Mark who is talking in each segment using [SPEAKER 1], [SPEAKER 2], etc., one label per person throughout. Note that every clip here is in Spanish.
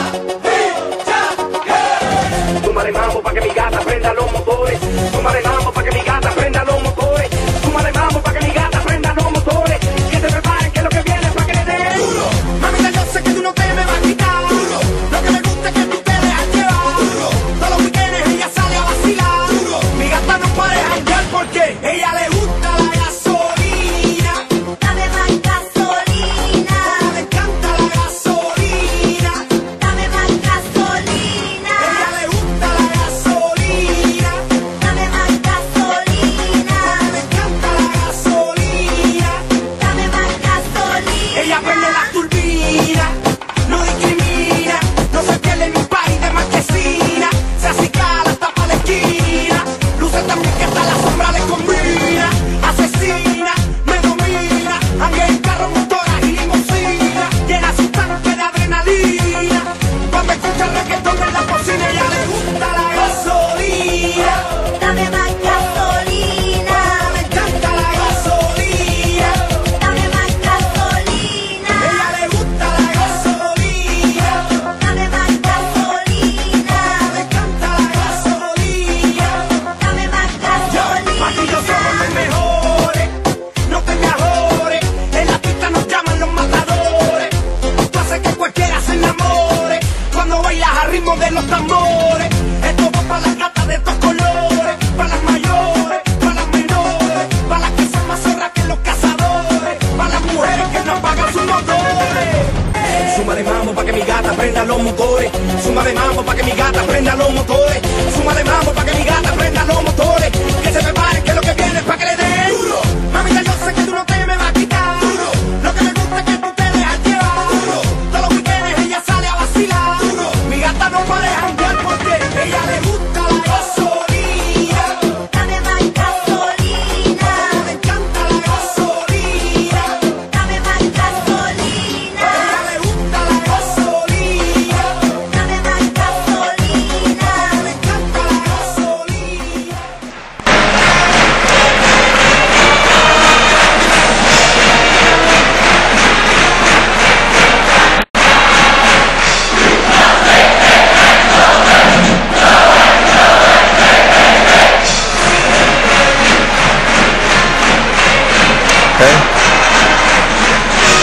[SPEAKER 1] Súmale mambo pa' que mi gata prenda los motores. Súmale mambo pa' que mi gata prenda los motores. Súmale mambo pa' que mi gata prenda los motores. Que se preparen que lo que viene es pa' que le den duro.
[SPEAKER 2] Mamita, yo sé que tú no te me vas a quitar duro. Lo que me gusta es que tú te dejas llevar duro. Todos los weekends ella sale a vacilar duro. Mi gata no puede janguear porque ella le gusta la gasolina.
[SPEAKER 3] Dame más gasolina.
[SPEAKER 2] Le encanta la gasolina.
[SPEAKER 3] Dame más gasolina.
[SPEAKER 2] Ella le gusta la gasolina.
[SPEAKER 3] Dame más gasolina.
[SPEAKER 2] Le encanta la gasolina.
[SPEAKER 3] Dame más gasolina.
[SPEAKER 2] Ella prende la turbina, no discrimina, no se pierde en un país de marquesina. Se acicala hasta pa' la esquina, luce también que hasta la sombra le combina. Asesina, me domina, anda en carro, motoras y limusina. Llena su tanque de adrenalina, cuando escucha el reggaetón en la cocina. Ella le gusta la gasolina.
[SPEAKER 3] Dame más gasolina.
[SPEAKER 2] Le encanta la gasolina.
[SPEAKER 3] Dame más gasolina.
[SPEAKER 2] Ella le gusta la gasolina.
[SPEAKER 3] Dame más gasolina.
[SPEAKER 2] Le encanta la gasolina.
[SPEAKER 3] Dame más gasolina.
[SPEAKER 2] Aquí yo somos los mejores, no te me ajores. En la pista nos llaman los matadores. Tú haces que cualquiera se enamore cuando bailas al ritmo de los tambores. Esto va para las gatas de estos colores, para las mayores, para las menores, para las que son más zorras que los cazadores, para las mujeres que no apagan sus motores.
[SPEAKER 1] Súmale mambo pa' que mi gata prenda los motores. Súmale mambo pa' que mi gata prenda los motores. Súmale mambo pa' que mi gata prenda los motores. Que se preparen que lo que viene es pa' que le den duro.
[SPEAKER 2] Mamita, yo sé que tú no te me vas a quitar duro. Lo que me gusta es que tú te dejas llevar duro. Todos los weekends ella sale a vacilar duro. Mi gata no puede janguear porque ella le gusta la gasolina.
[SPEAKER 3] Dame más gasolina.
[SPEAKER 2] Le encanta la gasolina.
[SPEAKER 3] Dame más gasolina.
[SPEAKER 2] Ella le gusta la gasolina.
[SPEAKER 3] Dame más gasolina.
[SPEAKER 2] Le encanta la gasolina.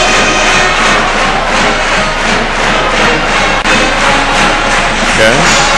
[SPEAKER 4] Okay.